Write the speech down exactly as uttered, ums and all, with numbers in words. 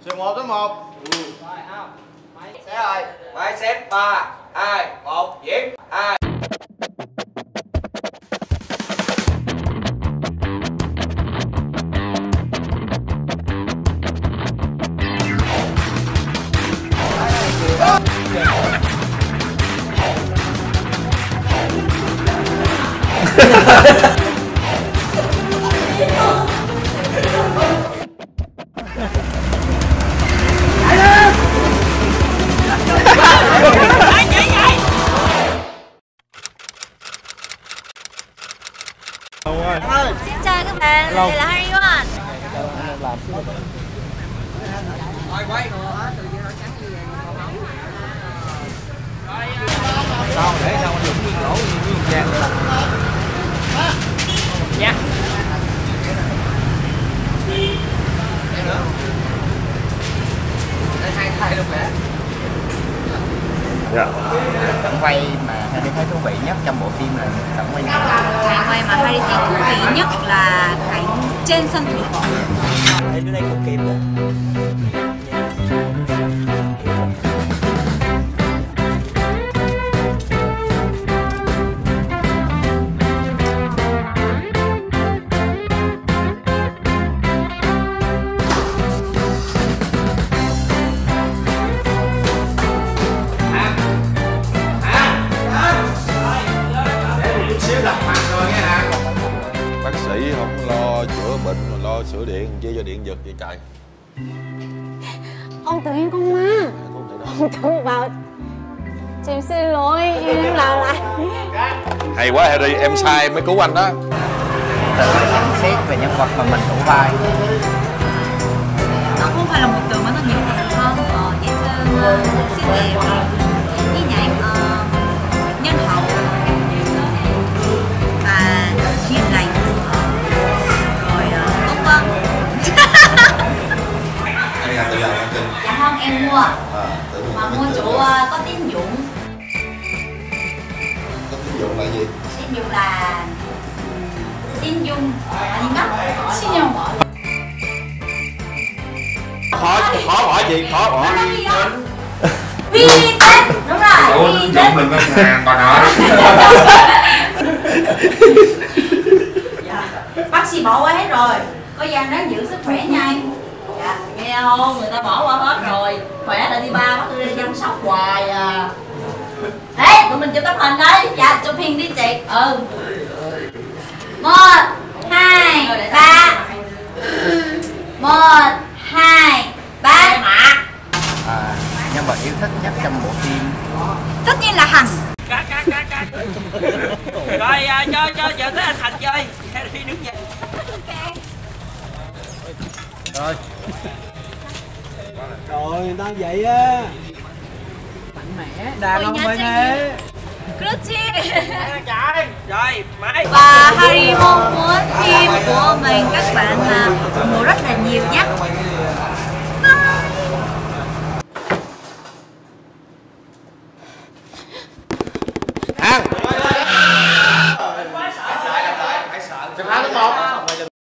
Từ một tới một. Ừ. Rồi không. Xe rồi. Máy xếp ba, hai, một, diễn. hai. Xin chào các bạn, đây là Harry One. Rồi quay. Sao để sao anh Dũng nguyên lỗ nguyên vàng rồi. Dạ. Đây nữa. Đây hai thay luôn mẹ. Dạ. Cảnh quay mà Harry thấy thú vị nhất trong bộ phim là cảnh quay nào? Cảnh quay mà Harry thấy thú vị nhất là cảnh trên sân thượng. Đây đây cũng kịp đó. Bác sĩ không lo chữa bệnh mà lo sửa điện, chia cho điện giật vậy trời. Ông tự nhiên con ma. Ông tự vào. Chị xin lỗi, em làm lại. Hay quá Harry, em sai mới cứu anh đó. Tự nhận xét về nhân vật mà mình thủ vai. Nó không phải là một từ mà nó nhiều hơn, ờ, dễ thương, xinh đẹp, như nhạc, ờ, nhân hậu và hiền lành, rồi ờ, tốt vâng. Đây là tự làm anh Trinh. Dạ không, em mua, À, tự mà mua chỗ uh, có tín dụng. có tín dụng là gì? Tín dụng là tín dụng 아닌가? 신용. Khó, khó hỏi chị, khó hỏi. Uy tín, đúng rồi. Uy tín. Mình ngân hàng còn nợ. Dạ. Bác sĩ bỏ qua hết rồi, có Giang ráng giữ sức khỏe nha anh. Dạ, nghe không? Người ta bỏ qua hết rồi, khỏe là đi ba, bác đi chăm sóc hoài à. Ê, tụi mình chụp tấm hình đấy. Dạ, chụp hình đi chị. Ừ. Một, hai, ba. Một, hai, ba. À, nhân vật yêu thích nhất trong bộ phim Tất nhiên là Hằng. Cắt cắt cắt cắt. Rồi à, cho cho chờ tới anh Thành chơi. Harry đứng dậy. rồi. Rồi người ta vậy á. Mạnh mẽ, đàn ông bên thế. 그렇지. Trời. Rồi, máy. Và Harry mong muốn phim của mình các bạn là ủng hộ rất là nhiều nhé.